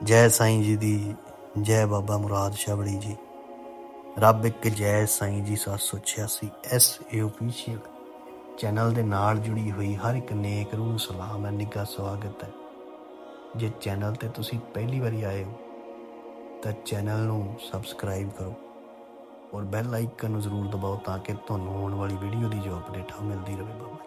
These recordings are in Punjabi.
जय साईं जी दी जय बाबा मुराद छबड़ी जी। रब एक जय Sai ji 786 SA official channel ਦੇ ਨਾਲ जुड़ी हुई हर एक नेक रूह ਨੂੰ सलाम है, निघा स्वागत है। ਜੇ ਚੈਨਲ ਤੇ ਤੁਸੀਂ ਪਹਿਲੀ ਵਾਰੀ ਆਏ ਹੋ ਤਾਂ ਚੈਨਲ ਨੂੰ ਸਬਸਕ੍ਰਾਈਬ ਕਰੋ ਔਰ ਬੈਲ ਆਈਕਨ ਨੂੰ ਜ਼ਰੂਰ ਦਬਾਓ ਤਾਂ ਕਿ ਤੁਹਾਨੂੰ ਆਉਣ ਵਾਲੀ ਵੀਡੀਓ ਦੀ ਜੋ ਅਪਡੇਟ ਆ ਮਿਲਦੀ ਰਹੇ। ਬਾਬਾ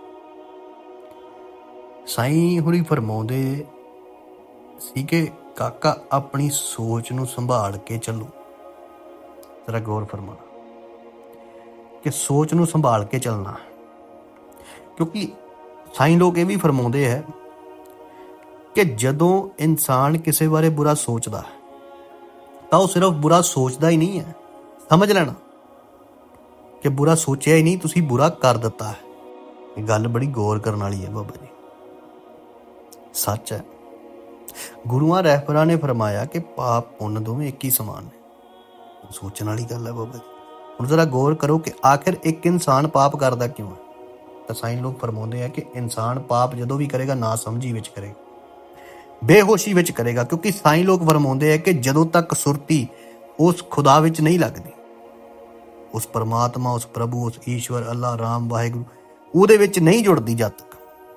ਸਾਈਂ ਹੁਰੀ ਫਰਮਾਉਂਦੇ ਸੀ ਕਿ ਕਾਕਾ ਆਪਣੀ ਸੋਚ ਨੂੰ ਸੰਭਾਲ ਕੇ ਚੱਲੋ। ਜ਼ਰਾ ਗੌਰ ਫਰਮਾਣਾ ਕਿ ਸੋਚ ਨੂੰ ਸੰਭਾਲ ਕੇ ਚੱਲਣਾ, ਕਿਉਂਕਿ ਸਾਈਂ ਲੋਕ ਇਹ ਵੀ ਫਰਮਾਉਂਦੇ ਹੈ ਕਿ ਜਦੋਂ ਇਨਸਾਨ ਕਿਸੇ ਬਾਰੇ ਬੁਰਾ ਸੋਚਦਾ ਤਾਂ ਉਹ ਸਿਰਫ ਬੁਰਾ ਸੋਚਦਾ ਹੀ ਨਹੀਂ ਹੈ, ਸਮਝ ਲੈਣਾ ਕਿ ਬੁਰਾ ਸੋਚਿਆ ਹੀ ਨਹੀਂ, ਤੁਸੀਂ ਬੁਰਾ ਕਰ ਦਿੱਤਾ ਹੈ। ਇਹ ਗੱਲ ਬੜੀ ਗੌਰ ਕਰਨ ਵਾਲੀ ਹੈ ਬਾਬਾ ਜੀ, ਸੱਚ ਹੈ। ਗੁਰੂਆਂ ਰਹਿਬਰਾਂ ਨੇ ਫਰਮਾਇਆ ਕਿ ਪਾਪ ਪੁੰਨ ਦੋਵੇਂ ਇੱਕ ਹੀ ਸਮਾਨ ਨੇ। ਸੋਚਣ ਵਾਲੀ ਗੱਲ ਹੈ ਬਾਬਾ ਜੀ। ਹੁਣ ਜ਼ਰਾ ਗੌਰ ਕਰੋ ਕਿ ਆਖਿਰ ਇੱਕ ਇਨਸਾਨ ਪਾਪ ਕਰਦਾ ਕਿਉਂ ਹੈ। ਤਾਂ ਸਾਈਂ ਲੋਕ ਫਰਮਾਉਂਦੇ ਆ ਕਿ ਇਨਸਾਨ ਪਾਪ ਜਦੋਂ ਵੀ ਕਰੇਗਾ ਨਾ ਸਮਝੀ ਵਿੱਚ ਕਰੇਗਾ, ਬੇਹੋਸ਼ੀ ਵਿੱਚ ਕਰੇਗਾ, ਕਿਉਂਕਿ ਸਾਈਂ ਲੋਕ ਫਰਮਾਉਂਦੇ ਆ ਕਿ ਜਦੋਂ ਤੱਕ ਸੁਰਤੀ ਉਸ ਖੁਦਾ ਵਿੱਚ ਨਹੀਂ ਲੱਗਦੀ, ਉਸ ਪਰਮਾਤਮਾ, ਉਸ ਪ੍ਰਭੂ, ਉਸ ਈਸ਼ਵਰ, ਅੱਲਾ, ਰਾਮ, ਵਾਹਿਗੁਰੂ ਉਹਦੇ ਵਿੱਚ ਨਹੀਂ ਜੁੜਦੀ ਜਦ ਤੱਕ,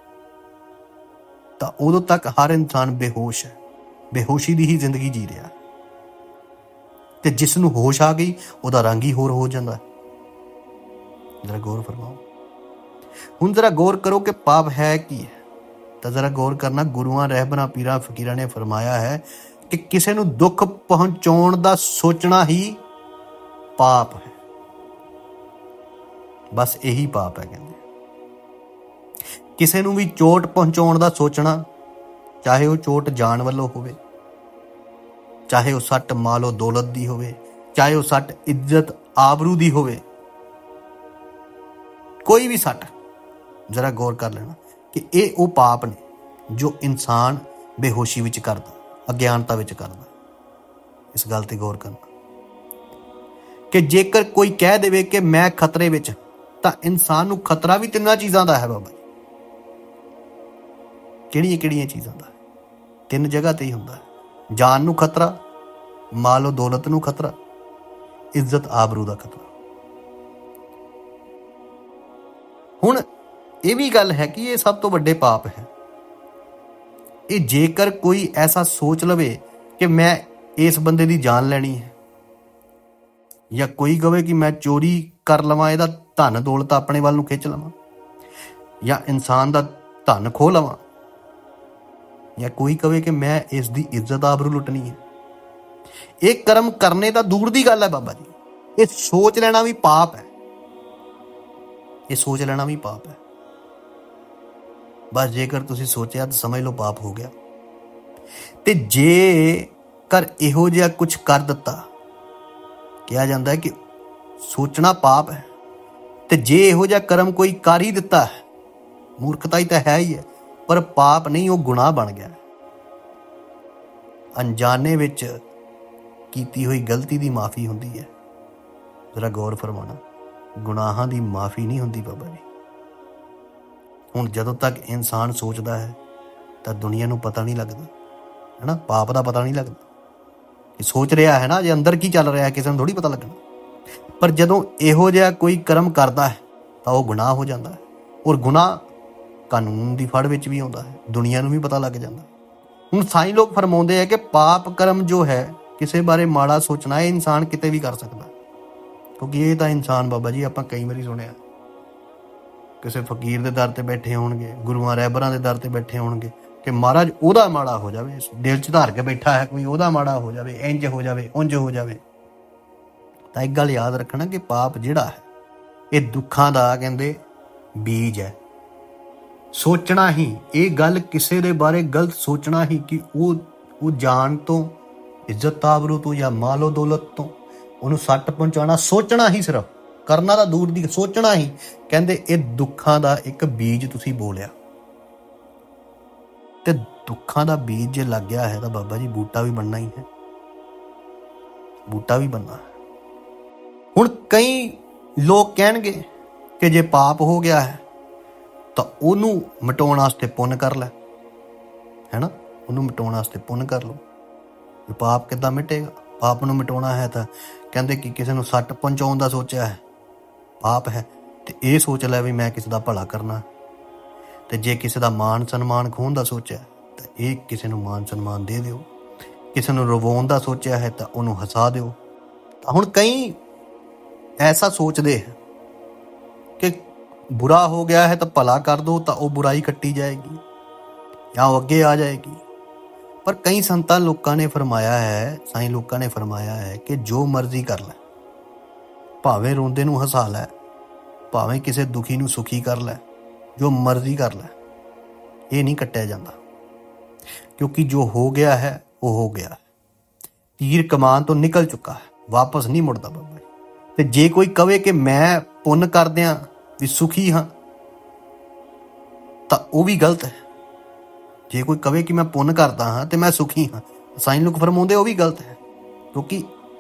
ਤਾਂ ਉਦੋਂ ਤੱਕ ਹਰ ਇਨਸਾਨ ਬੇਹੋਸ਼ ਹੈ, ਬੇਹੋਸ਼ੀ ਦੀ ਹੀ ਜ਼ਿੰਦਗੀ ਜੀ ਰਿਹਾ। ਤੇ ਜਿਸ ਨੂੰ ਹੋਸ਼ ਆ ਗਈ ਉਹਦਾ ਰੰਗ ਹੀ ਹੋਰ ਹੋ ਜਾਂਦਾ। ਜਰਾ ਗੌਰ ਫਰਮਾਓ। ਹੁਣ ਜਰਾ ਗੌਰ ਕਰੋ ਕਿ ਪਾਪ ਹੈ ਕੀ ਹੈ। ਤਾਂ ਜ਼ਰਾ ਗੌਰ ਕਰਨਾ, ਗੁਰੂਆਂ ਰਹਿਬਰਾਂ ਪੀਰਾਂ ਫਕੀਰਾਂ ਨੇ ਫਰਮਾਇਆ ਹੈ ਕਿ ਕਿਸੇ ਨੂੰ ਦੁੱਖ ਪਹੁੰਚਾਉਣ ਦਾ ਸੋਚਣਾ ਹੀ ਪਾਪ ਹੈ। ਬਸ ਇਹੀ ਪਾਪ ਹੈ। ਕਹਿੰਦੇ ਕਿਸੇ ਨੂੰ ਵੀ ਚੋਟ ਪਹੁੰਚਾਉਣ ਦਾ ਸੋਚਣਾ, ਚਾਹੇ ਉਹ ਚੋਟ ਜਾਨ ਵੱਲੋਂ ਹੋਵੇ, ਚਾਹੇ ਉਹ ਸੱਟ ਮਾਲੋ ਦੌਲਤ ਦੀ ਹੋਵੇ, ਚਾਹੇ ਉਹ ਸੱਟ ਇੱਜ਼ਤ ਆਬਰੂ ਦੀ ਹੋਵੇ, ਕੋਈ ਵੀ ਸੱਟ, ਜ਼ਰਾ ਗੌਰ ਕਰ ਲੈਣਾ ਕਿ ਇਹ ਉਹ ਪਾਪ ਨੇ ਜੋ ਇਨਸਾਨ ਬੇਹੋਸ਼ੀ ਵਿੱਚ ਕਰਦਾ, ਅਗਿਆਨਤਾ ਵਿੱਚ ਕਰਦਾ। ਇਸ ਗੱਲ ਤੇ ਗੌਰ ਕਰਨਾ ਕਿ ਜੇਕਰ ਕੋਈ ਕਹਿ ਦੇਵੇ ਕਿ ਮੈਂ ਖਤਰੇ ਵਿੱਚ, ਤਾਂ ਇਨਸਾਨ ਨੂੰ ਖਤਰਾ ਵੀ ਤਿੰਨਾਂ ਚੀਜ਼ਾਂ ਦਾ ਹੈ ਬਾਬਾ। ਕਿਹੜੀਆਂ ਕਿਹੜੀਆਂ ਚੀਜ਼ਾਂ ਦਾ? ਤਿੰਨ ਜਗ੍ਹਾ ਤੇ ਹੀ ਹੁੰਦਾ ਹੈ। ਜਾਨ ਨੂੰ ਖਤਰਾ, ਮਾਲੋ ਦੌਲਤ ਨੂੰ ਖਤਰਾ, ਇੱਜ਼ਤ ਆਬਰੂ ਦਾ ਖਤਰਾ। ਹੁਣ ਇਹ ਵੀ ਗੱਲ ਹੈ ਕਿ ਇਹ ਸਭ ਤੋਂ ਵੱਡੇ ਪਾਪ ਹੈ। ਇਹ ਜੇਕਰ ਕੋਈ ਐਸਾ ਸੋਚ ਲਵੇ ਕਿ ਮੈਂ ਇਸ ਬੰਦੇ ਦੀ ਜਾਨ ਲੈਣੀ ਹੈ, ਜਾਂ ਕੋਈ ਕਹੇ ਕਿ ਮੈਂ ਚੋਰੀ ਕਰ ਲਵਾਂ, ਇਹਦਾ ਧਨ ਦੌਲਤ ਆਪਣੇ ਵੱਲ ਨੂੰ ਖਿੱਚ ਲਵਾਂ, ਜਾਂ ਇਨਸਾਨ ਦਾ ਧਨ ਖੋਹ ਲਵਾਂ, ਜਾਂ ਕੋਈ ਕਹੇ ਕਿ ਮੈਂ ਇਸ ਦੀ ਇੱਜ਼ਤ ਆਬਰੂ ਲੁੱਟਣੀ ਹੈ, ਇਹ ਕਰਮ ਕਰਨੇ ਤਾਂ ਦੂਰ ਦੀ ਗੱਲ ਹੈ ਬਾਬਾ ਜੀ। ਇਹ ਸੋਚ ਲੈਣਾ ਵੀ ਪਾਪ ਹੈ। ਇਹ ਸੋਚ ਲੈਣਾ ਵੀ ਪਾਪ ਹੈ। ਬਸ ਜੇਕਰ ਤੁਸੀਂ ਸੋਚਿਆ ਤਾਂ ਸਮਝ ਲਓ ਪਾਪ ਹੋ ਗਿਆ। ਤੇ ਜੇਕਰ ਇਹੋ ਜਿਹਾ ਕੁਝ ਕਰ ਦਿੱਤਾ, ਕਿਹਾ ਜਾਂਦਾ ਹੈ ਕਿ ਸੋਚਣਾ ਪਾਪ ਹੈ, ਤੇ ਜੇ ਇਹੋ ਜਿਹਾ ਕਰਮ ਕੋਈ ਕਰ ਹੀ ਦਿੱਤਾ ਹੈ, ਮੂਰਖਤਾ ਹੀ ਤਾਂ ਹੈ ਹੀ ਹੈ, ਪਰ ਪਾਪ ਨਹੀਂ, ਉਹ ਗੁਨਾਹ ਬਣ ਗਿਆ। ਅਣਜਾਣੇ ਵਿੱਚ ਕੀਤੀ ਹੋਈ ਗਲਤੀ ਦੀ ਮਾਫੀ ਹੁੰਦੀ ਹੈ। ਜ਼ਰਾ ਗੌਰ ਫਰਮਾਉਣਾ, ਗੁਨਾਹਾਂ ਦੀ ਮਾਫੀ ਨਹੀਂ ਹੁੰਦੀ ਬਾਬਾ ਜੀ। ਹੁਣ ਜਦੋਂ ਤੱਕ ਇਨਸਾਨ ਸੋਚਦਾ ਹੈ ਤਾਂ ਦੁਨੀਆ ਨੂੰ ਪਤਾ ਨਹੀਂ ਲੱਗਦਾ, ਹੈ ਨਾ, ਪਾਪ ਦਾ ਪਤਾ ਨਹੀਂ ਲੱਗਦਾ ਕਿ ਸੋਚ ਰਿਹਾ ਹੈ ਨਾ, ਜੇ ਅੰਦਰ ਕੀ ਚੱਲ ਰਿਹਾ ਕਿਸੇ ਨੂੰ ਥੋੜ੍ਹੀ ਪਤਾ ਲੱਗਣਾ। ਪਰ ਜਦੋਂ ਇਹੋ ਜਿਹਾ ਕੋਈ ਕਰਮ ਕਰਦਾ ਹੈ ਤਾਂ ਉਹ ਗੁਨਾਹ ਹੋ ਜਾਂਦਾ ਹੈ, ਔਰ ਗੁਨਾਹ ਕਾਨੂੰਨ ਦੀ ਫੜ ਵਿੱਚ ਵੀ ਆਉਂਦਾ ਹੈ, ਦੁਨੀਆ ਨੂੰ ਵੀ ਪਤਾ ਲੱਗ ਜਾਂਦਾ। ਹੁਣ ਸਾਈਂ ਲੋਕ ਫਰਮਾਉਂਦੇ ਹੈ ਕਿ ਪਾਪ ਕਰਮ ਜੋ ਹੈ, ਕਿਸੇ ਬਾਰੇ ਮਾੜਾ ਸੋਚਣਾ, ਇਹ ਇਨਸਾਨ ਕਿਤੇ ਵੀ ਕਰ ਸਕਦਾ, ਕਿਉਂਕਿ ਇਹ ਤਾਂ ਇਨਸਾਨ ਬਾਬਾ ਜੀ, ਆਪਾਂ ਕਈ ਵਾਰੀ ਸੁਣਿਆ ਕਿਸੇ ਫਕੀਰ ਦੇ ਦਰ ਤੇ ਬੈਠੇ ਹੋਣਗੇ, ਗੁਰੂਆਂ ਰਹਿਬਰਾਂ ਦੇ ਦਰ ਤੇ ਬੈਠੇ ਹੋਣਗੇ ਕਿ ਮਹਾਰਾਜ ਉਹਦਾ ਮਾੜਾ ਹੋ ਜਾਵੇ, ਦਿਲ 'ਚ ਧਾਰ ਕੇ ਬੈਠਾ ਹੈ ਕੋਈ, ਉਹਦਾ ਮਾੜਾ ਹੋ ਜਾਵੇ, ਇੰਝ ਹੋ ਜਾਵੇ, ਉਂਝ ਹੋ ਜਾਵੇ। ਤਾਂ ਇੱਕ ਗੱਲ ਯਾਦ ਰੱਖਣਾ ਕਿ ਪਾਪ ਜਿਹੜਾ ਹੈ ਇਹ ਦੁੱਖਾਂ ਦਾ ਕਹਿੰਦੇ ਬੀਜ ਹੈ। ਸੋਚਣਾ ਹੀ, ਇਹ ਗੱਲ ਕਿਸੇ ਦੇ ਬਾਰੇ ਗਲਤ ਸੋਚਣਾ ਹੀ ਕਿ ਉਹ ਜਾਨ ਤੋਂ, ਇੱਜ਼ਤ ਆਬਰੂ ਤੋਂ, ਜਾਂ ਮਾਲੋ ਦੌਲਤ ਤੋਂ ਉਹਨੂੰ ਸੱਟ ਪਹੁੰਚਾਉਣਾ, ਸੋਚਣਾ ਹੀ, ਸਿਰਫ ਕਰਨਾ ਤਾਂ ਦੂਰ ਦੀ, ਸੋਚਣਾ ਹੀ, ਕਹਿੰਦੇ ਇਹ ਦੁੱਖਾਂ ਦਾ ਇੱਕ ਬੀਜ ਤੁਸੀਂ ਬੋਲਿਆ। ਤੇ ਦੁੱਖਾਂ ਦਾ ਬੀਜ ਜੇ ਲੱਗ ਗਿਆ ਹੈ ਤਾਂ ਬਾਬਾ ਜੀ ਬੂਟਾ ਵੀ ਬਣਨਾ ਹੀ ਹੈ, ਬੂਟਾ ਵੀ ਬਣਨਾ ਹੈ। ਹੁਣ ਕਈ ਲੋਕ ਕਹਿਣਗੇ ਕਿ ਜੇ ਪਾਪ ਹੋ ਗਿਆ ਹੈ ਤਾਂ ਉਹਨੂੰ ਮਿਟਾਉਣ ਵਾਸਤੇ ਪੁੰਨ ਕਰ ਲੈ, ਹੈ ਨਾ, ਉਹਨੂੰ ਮਿਟਾਉਣ ਵਾਸਤੇ ਪੁੰਨ ਕਰ ਲਓ। ਵੀ ਪਾਪ ਕਿੱਦਾਂ ਮਿਟੇਗਾ। ਪਾਪ ਨੂੰ ਮਿਟਾਉਣਾ ਹੈ ਤਾਂ ਕਹਿੰਦੇ ਕਿ ਕਿਸੇ ਨੂੰ ਸੱਟ ਪਹੁੰਚਾਉਣ ਦਾ ਸੋਚਿਆ ਹੈ ਪਾਪ ਹੈ, ਤੇ ਇਹ ਸੋਚ ਲੈ ਵੀ ਮੈਂ ਕਿਸੇ ਦਾ ਭਲਾ ਕਰਨਾ। ਤੇ ਜੇ ਕਿਸੇ ਦਾ ਮਾਣ ਸਨਮਾਨ ਖੋਹਣ ਦਾ ਸੋਚਿਆ ਤਾਂ ਇਹ ਕਿਸੇ ਨੂੰ ਮਾਣ ਸਨਮਾਨ ਦੇ ਦਿਓ। ਕਿਸੇ ਨੂੰ ਰਵਾਉਣ ਦਾ ਸੋਚਿਆ ਹੈ ਤਾਂ ਉਹਨੂੰ ਹਸਾ ਦਿਓ। ਤਾਂ ਹੁਣ ਕਈ ਐਸਾ ਸੋਚਦੇ ਹੈ ਕਿ ਬੁਰਾ ਹੋ ਗਿਆ ਹੈ ਤਾਂ ਭਲਾ ਕਰ ਦੋ ਤਾਂ ਉਹ ਬੁਰਾਈ ਕੱਟੀ ਜਾਏਗੀ ਜਾਂ ਉਹ ਅੱਗੇ ਆ ਜਾਏਗੀ। ਪਰ ਕਈ ਸੰਤਾਂ ਲੋਕਾਂ ਨੇ ਫਰਮਾਇਆ ਹੈ, ਸਾਈਂ ਲੋਕਾਂ ਨੇ ਫਰਮਾਇਆ ਹੈ ਕਿ ਜੋ ਮਰਜ਼ੀ ਕਰ ਲੈ, ਭਾਵੇਂ ਰੋਂਦੇ ਨੂੰ ਹਸਾ ਲੈ, ਭਾਵੇਂ ਕਿਸੇ ਦੁਖੀ ਨੂੰ ਸੁਖੀ ਕਰ ਲੈ, ਜੋ ਮਰਜ਼ੀ ਕਰ ਲੈ, ਇਹ ਨਹੀਂ ਕੱਟਿਆ ਜਾਂਦਾ। ਕਿਉਂਕਿ ਜੋ ਹੋ ਗਿਆ ਹੈ ਉਹ ਹੋ ਗਿਆ ਹੈ। ਤੀਰ ਕਮਾਨ ਤੋਂ ਨਿਕਲ ਚੁੱਕਾ ਹੈ, ਵਾਪਸ ਨਹੀਂ ਮੁੜਦਾ ਬਾਬਾ। ਤੇ ਜੇ ਕੋਈ ਕਵੇ ਕਿ ਮੈਂ ਪੁੰਨ ਕਰਦਿਆਂ ਵੀ ਸੁਖੀ ਹਾਂ ਤਾਂ ਉਹ ਵੀ ਗਲਤ ਹੈ। ਜੇ ਕੋਈ ਕਵੇ ਕਿ ਮੈਂ ਪੁੰਨ ਕਰਦਾ ਹਾਂ ਤੇ ਮੈਂ ਸੁਖੀ ਹਾਂ, ਸਾਈਂ ਲੋਕ ਫਰਮਾਉਂਦੇ ਉਹ ਵੀ ਗਲਤ ਹੈ। ਕਿਉਂਕਿ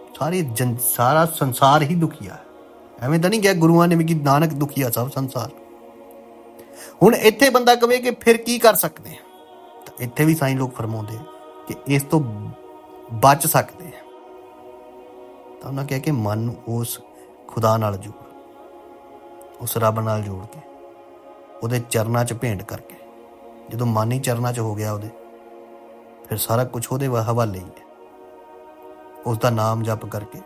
ਸਾਰਾ ਸੰਸਾਰ ਹੀ ਦੁਖੀਆ ਹੈ। ਐਵੇਂ ਤਾਂ ਨਹੀਂ ਕਿਹਾ ਗੁਰੂਆਂ ਨੇ ਵੀ ਕਿ ਨਾਨਕ ਦੁਖੀਆ ਸਭ ਸੰਸਾਰ। ਹੁਣ ਇੱਥੇ ਬੰਦਾ ਕਵੇ ਕਿ ਫਿਰ ਕੀ ਕਰ ਸਕਦੇ ਆ, ਤਾਂ ਇੱਥੇ ਵੀ ਸਾਈਂ ਲੋਕ ਫਰਮਾਉਂਦੇ ਕਿ ਇਸ ਤੋਂ ਬਚ ਸਕਦੇ ਆ। ਤਾਂ ਉਹਨਾਂ ਕਿਹਾ ਕਿ ਮਨ ਨੂੰ ਉਸ ਖੁਦਾ ਨਾਲ ਜੋੜ, ਉਸ ਰੱਬ ਨਾਲ ਜੋੜ ਕੇ ਉਹਦੇ ਚਰਨਾਂ 'ਚ ਭੇਂਟ ਕਰਕੇ, ਜਦੋਂ ਮਨ ਹੀ ਚਰਨਾਂ 'ਚ ਹੋ ਗਿਆ ਉਹਦੇ, ਫਿਰ ਸਾਰਾ ਕੁਛ ਉਹਦੇ ਹਵਾਲੇ ਹੀ ਹੈ। ਉਸ ਦਾ ਨਾਮ ਜਪ ਕਰਕੇ,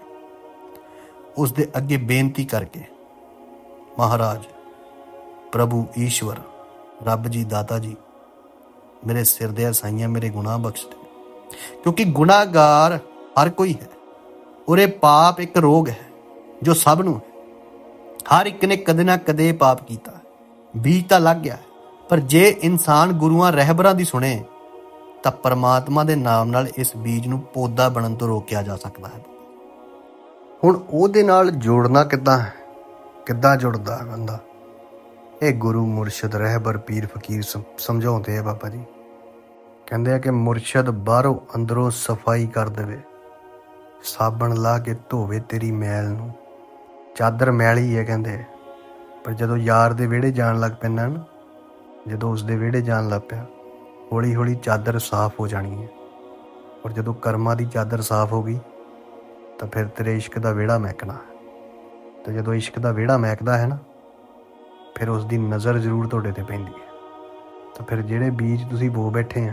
ਉਸ ਦੇ ਅੱਗੇ ਬੇਨਤੀ ਕਰਕੇ, ਮਹਾਰਾਜ ਪ੍ਰਭੂ ਈਸ਼ਵਰ ਰੱਬ ਜੀ ਦਾਤਾ ਜੀ ਮੇਰੇ ਸਿਰ ਦੇ ਸਾਈਆਂ ਮੇਰੇ ਗੁਨਾਹ ਬਖਸ਼ ਦੇ। ਕਿਉਂਕਿ ਗੁਨਾਹਗਾਰ ਹਰ ਕੋਈ ਹੈ, ਉਰੇ ਪਾਪ ਇੱਕ ਰੋਗ ਹੈ ਜੋ ਸਭ ਨੂੰ ਹੈ। ਹਰ ਇੱਕ ਨੇ ਕਦੇ ਨਾ ਕਦੇ ਪਾਪ ਕੀਤਾ, ਬੀਜ ਤਾਂ ਲੱਗ ਗਿਆ। ਪਰ ਜੇ ਇਨਸਾਨ ਗੁਰੂਆਂ ਰਹਿਬਰਾਂ ਦੀ ਸੁਣੇ ਤਾਂ ਪਰਮਾਤਮਾ ਦੇ ਨਾਮ ਨਾਲ ਇਸ ਬੀਜ ਨੂੰ ਪੌਦਾ ਬਣਨ ਤੋਂ ਰੋਕਿਆ ਜਾ ਸਕਦਾ ਹੈ। ਹੁਣ ਉਹਦੇ ਨਾਲ ਜੋੜਨਾ ਕਿੱਦਾਂ ਜੁੜਦਾ ਹੈ ਬੰਦਾ? ਇਹ ਗੁਰੂ ਮੁਰਸ਼ਿਦ ਰਹਿਬਰ ਪੀਰ ਫਕੀਰ ਸਮਝਾਉਂਦੇ ਆ ਬਾਬਾ ਜੀ। ਕਹਿੰਦੇ ਆ ਕਿ ਮੁਰਸ਼ਿਦ ਬਾਹਰੋਂ ਅੰਦਰੋਂ ਸਫਾਈ ਕਰ ਦੇਵੇ, ਸਾਬਣ ਲਾ ਕੇ ਧੋਵੇ ਤੇਰੀ ਮੈਲ ਨੂੰ। ਚਾਦਰ ਮੈਲੀ ਹੈ ਕਹਿੰਦੇ, ਪਰ ਜਦੋਂ ਯਾਰ ਦੇ ਵਿਹੜੇ ਜਾਣ ਲੱਗ ਪੈਂਦਾ ਨਾ, ਜਦੋਂ ਉਸਦੇ ਵਿਹੜੇ ਜਾਣ ਲੱਗ ਪਿਆ, ਹੌਲੀ ਹੌਲੀ ਚਾਦਰ ਸਾਫ਼ ਹੋ ਜਾਣੀ ਹੈ। ਔਰ ਜਦੋਂ ਕਰਮਾਂ ਦੀ ਚਾਦਰ ਸਾਫ਼ ਹੋ ਗਈ ਤਾਂ ਫਿਰ ਤੇਰੇ ਇਸ਼ਕ ਦਾ ਵਿਹੜਾ ਮਹਿਕਣਾ ਹੈ। ਅਤੇ ਜਦੋਂ ਇਸ਼ਕ ਦਾ ਵਿਹੜਾ ਮਹਿਕਦਾ ਹੈ ਨਾ, ਫਿਰ ਉਸ ਦੀ ਨਜ਼ਰ ਜ਼ਰੂਰ ਤੁਹਾਡੇ 'ਤੇ ਪੈਂਦੀ ਹੈ। ਤਾਂ ਫਿਰ ਜਿਹੜੇ ਬੀਜ ਤੁਸੀਂ ਬੋ ਬੈਠੇ ਆ,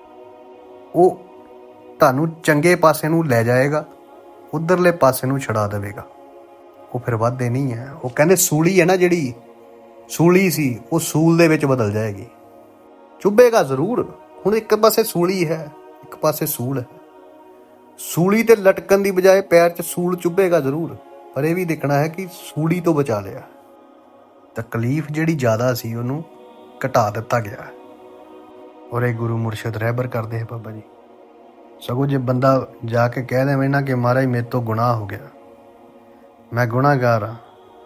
ਉਹ ਤੁਹਾਨੂੰ ਚੰਗੇ ਪਾਸੇ ਨੂੰ ਲੈ ਜਾਏਗਾ, ਉੱਧਰਲੇ ਪਾਸੇ ਨੂੰ ਛੁਡਾ ਦੇਵੇਗਾ। ਉਹ ਫਿਰ ਵੱਧਦੇ ਨਹੀਂ ਹੈ। ਉਹ ਕਹਿੰਦੇ ਸੂਲੀ ਹੈ ਨਾ, ਜਿਹੜੀ ਸੂਲੀ ਸੀ ਉਹ ਸੂਲ ਦੇ ਵਿੱਚ ਬਦਲ ਜਾਏਗੀ। ਚੁੱਭੇਗਾ ਜ਼ਰੂਰ। ਹੁਣ ਇੱਕ ਪਾਸੇ ਸੂਲੀ ਹੈ, ਇੱਕ ਪਾਸੇ ਸੂਲ ਹੈ। ਸੂਲੀ ਤੇ ਲਟਕਣ ਦੀ ਬਜਾਏ ਪੈਰ 'ਚ ਸੂਲ ਚੁੱਭੇਗਾ ਜ਼ਰੂਰ, ਪਰ ਇਹ ਵੀ ਦੇਖਣਾ ਹੈ ਕਿ ਸੂਲੀ ਤੋਂ ਬਚਾ ਲਿਆ। ਤਕਲੀਫ ਜਿਹੜੀ ਜ਼ਿਆਦਾ ਸੀ ਉਹਨੂੰ ਘਟਾ ਦਿੱਤਾ ਗਿਆ। ਔਰ ਇਹ ਗੁਰੂ ਮੁਰਸ਼ਿਦ ਰਹਿਬਰ ਕਰਦੇ ਹੈ ਬਾਬਾ ਜੀ। ਸਗੋਂ ਜੇ ਬੰਦਾ ਜਾ ਕੇ ਕਹਿ ਦੇਵੇ ਨਾ ਕਿ ਮਹਾਰਾਜ ਮੇਰੇ ਤੋਂ ਗੁਨਾਹ ਹੋ ਗਿਆ, ਮੈਂ ਗੁਨਾਹਗਾਰ ਹਾਂ,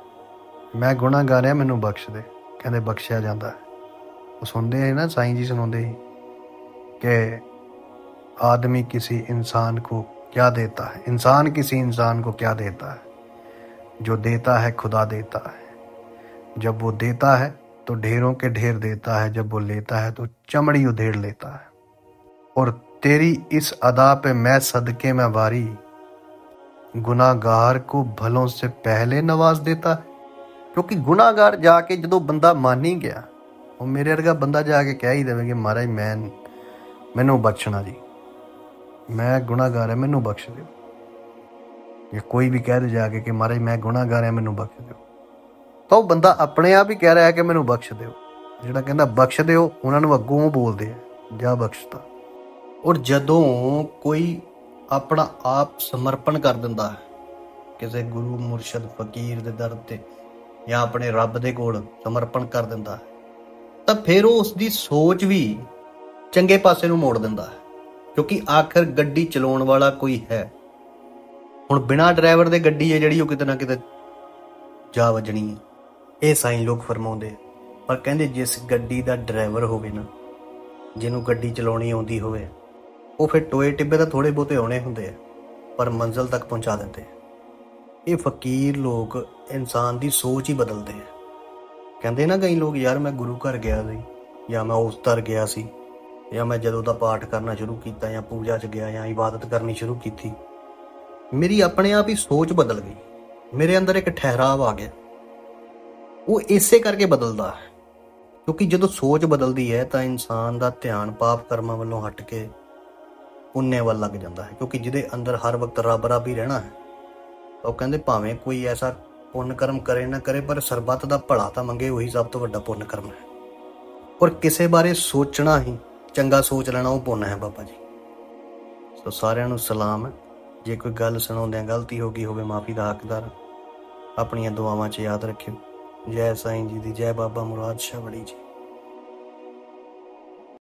ਮੈਨੂੰ ਬਖਸ਼ ਦੇ, ਕਹਿੰਦੇ ਬਖਸ਼ਿਆ ਜਾਂਦਾ ਹੈ। ਉਹ ਸੁਣਦੇ ਹੈ ਨਾ, ਸਾਈਂ ਜੀ ਸੁਣਾਉਂਦੇ ਸੀ कि आदमी किसी इंसान को क्या देता है, इंसान किसी इंसान को क्या देता है, जो देता है खुदा देता है। जब वो देता है तो ढेरों के ढेर देता है, जब वो लेता है तो चमड़ी उधेड़ लेता है। और तेरी इस अदा पे मैं सदके में वारी, गुनाहगार को भलों से पहले नवाज देता है। क्योंकि गुनाहगार जाके जो बंदा मान ही गया, वो मेरे वर्गा बंदा जाके कह ही देवे कि महाराज मैनू बख्शना जी, मैं गुनाहगार है, मैनू बख्श दो। या कोई भी कह दे जाके कि महाराज मैं गुनाहगार है, मैनू बख्श दो, तो वो बंदा अपने आप ही कह रहा है कि मैनू बख्श दो। जिहड़ा कहंदा बख्श दो, उन्होंने अगों बोलते हैं जा बख्शता। और जदों कोई अपना आप समर्पण कर दिंदा है किसी गुरु मुरशद फकीर दे दर ते या अपने रब दे कोल समर्पण कर दिंदा है, तो फिर उसकी सोच भी चंगे पासे नूं मोड़ दिंदा है। क्योंकि आखिर गड्डी चलाउण वाला कोई है। हुण बिना ड्राइवर दे गड्डी है जिहड़ी, किते ना किते जा वजनी है। ये साईं लोग फरमाउंदे। पर कहंदे जिस गड्डी दा ड्राइवर होवे ना, जिहनूं गड्डी चलाउणी आउंदी होवे, वो फिर टोए टिब्बे तां थोड़े बहुते आउणे हुंदे आ, पर मंजिल तक पहुंचा दिंदे। ये फकीर लोग इंसान की सोच ही बदलते हैं। कहते ना कई लोग, यार मैं गुरु घर गया सी, या मैं उस दर गया सी, ਜਾਂ ਮੈਂ ਜਦੋਂ ਦਾ ਪਾਠ ਕਰਨਾ ਸ਼ੁਰੂ ਕੀਤਾ ਜਾਂ ਪੂਜਾ 'ਚ ਗਿਆ ਜਾਂ ਇਬਾਦਤ ਕਰਨੀ ਸ਼ੁਰੂ ਕੀਤੀ, ਮੇਰੀ ਆਪਣੇ ਆਪ ਹੀ ਸੋਚ ਬਦਲ ਗਈ। ਮੇਰੇ ਅੰਦਰ ਇੱਕ ਠਹਿਰਾਵ ਆ ਗਿਆ। ਉਹ ਇਸੇ ਕਰਕੇ ਬਦਲਦਾ ਹੈ ਕਿਉਂਕਿ ਜਦੋਂ ਸੋਚ ਬਦਲਦੀ ਹੈ ਤਾਂ ਇਨਸਾਨ ਦਾ ਧਿਆਨ ਪਾਪ ਕਰਮਾਂ ਵੱਲੋਂ ਹਟ ਕੇ ਪੁੰਨੇ ਵੱਲ ਲੱਗ ਜਾਂਦਾ ਹੈ। ਕਿਉਂਕਿ ਜਿਹਦੇ ਅੰਦਰ ਹਰ ਵਕਤ ਰੱਬ ਹੀ ਰਹਿਣਾ ਹੈ, ਉਹ ਕਹਿੰਦੇ ਭਾਵੇਂ ਕੋਈ ਐਸਾ ਪੁੰਨ ਕਰਮ ਕਰੇ ਨਾ ਕਰੇ, ਪਰ ਸਰਬੱਤ ਦਾ ਭਲਾ ਤਾਂ ਮੰਗੇ, ਉਹੀ ਸਭ ਤੋਂ ਵੱਡਾ ਪੁੰਨ ਕਰਮ ਹੈ। ਔਰ ਕਿਸੇ ਬਾਰੇ ਸੋਚਣਾ ਹੀ, ਚੰਗਾ ਸੋਚ ਲੈਣਾ, ਉਹ ਪੁੰਨ ਹੈ ਬਾਬਾ ਜੀ। ਸੋ ਸਾਰਿਆਂ ਨੂੰ ਸਲਾਮ ਹੈ। ਜੇ ਕੋਈ ਗੱਲ ਸੁਣਾਉਂਦਿਆਂ ਗਲਤੀ ਹੋ ਗਈ ਹੋਵੇ, ਮਾਫੀ ਦਾ ਹੱਕਦਾਰ। ਆਪਣੀਆਂ ਦੁਆਵਾਂ 'ਚ ਯਾਦ ਰੱਖਿਓ। ਜੈ ਸਾਈਂ ਜੀ ਦੀ, ਜੈ ਬਾਬਾ ਮੁਰਾਦ ਸ਼ਾਹ ਵੜੀ ਜੀ।